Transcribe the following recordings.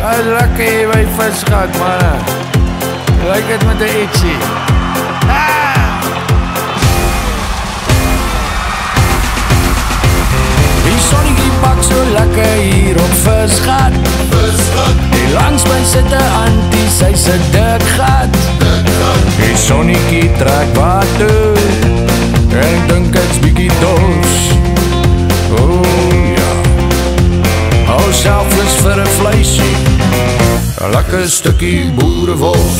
Lekker hier by visgat, manne. Lyk het met 'n ietsie. Die sonnetjie bak so lekker hier op visgat. Die langs my sit 'n antie, sy se dik gat. Die sonnetjie trek water en ek dink ek's bietjie dors. Ja. Hou selfs vir 'n vleisie, 'n lekker stukkie boerewors.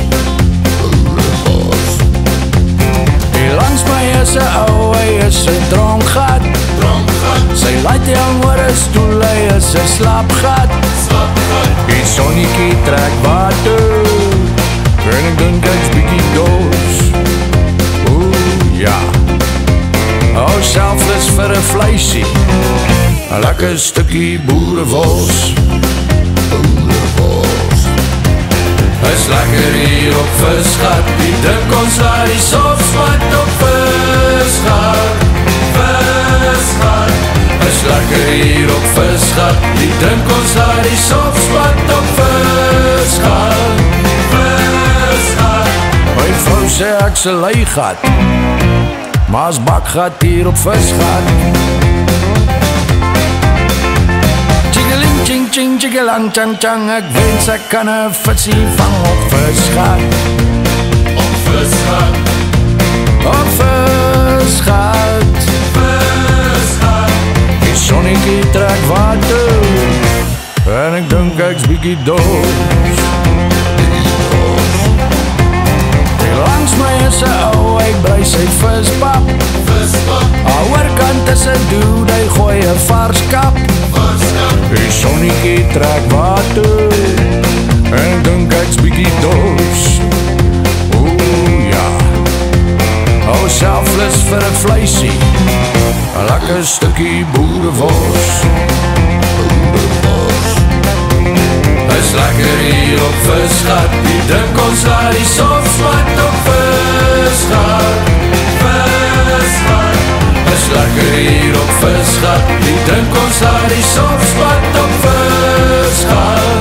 Die langs my is 'n ou, hy is 'n dronkgat. Sy laat die hang oor 'n stoel, hy is 'n slapgat. Die sonnetjie trek water en ek dink ek's bietjie dors. Ja. Hou selfs vir 'n vleisie, 'n lekker stukkie boerewors. Is lekker hier op visgat, die dink ons laat die sofspat op visgat. Is lekker hier op visgat, die dink ons laat die sofspat op visgat. My vrou sê ek se leigat, maar as bakgat hier op visgat. Ching ching chickelang chang chang, ek wens ek kan 'n visie vang op visgat. Op visgat. Op visgat. Die sonnetjie trek water en ek dink ek's bietjie dors. Die langs my is 'n ou, hy brei sy vispap. Aan oorkant is 'n dude, hy gooi 'n vars kap. Die sonnetjie trek water en ek dink ek's bietjie dors. Ja. Hou selfs vir 'n vleisie, 'n lekker stukkie boerewors. Is lekker hier op visgat, die dink ons laat die sofspat op visgat. Is lekker hier op visgat, die dink ons laat die sofspat op visgat.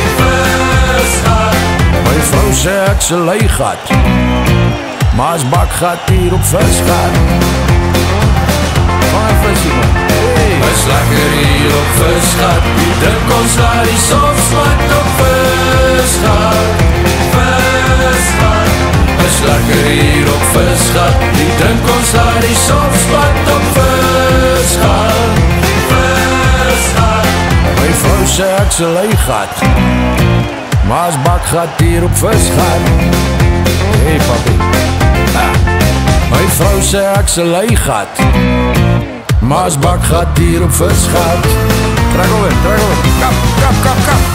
My vrou sê ek se leigat, maar as bakgat hier op visgat. Van 'n visie man. Is lekker hier op visgat, die dink ons laat die sofspat op visgat. Is lekker hier op visgat, die dink ons laat die sofspat op visgat. My vrou sê ek se leigat, maar as bakgat hier op visgat. Hey papi. My vrou sê ek se leigat, maar as bakgat hier op visgat. Trek hom in, kap, kap, kap, kap.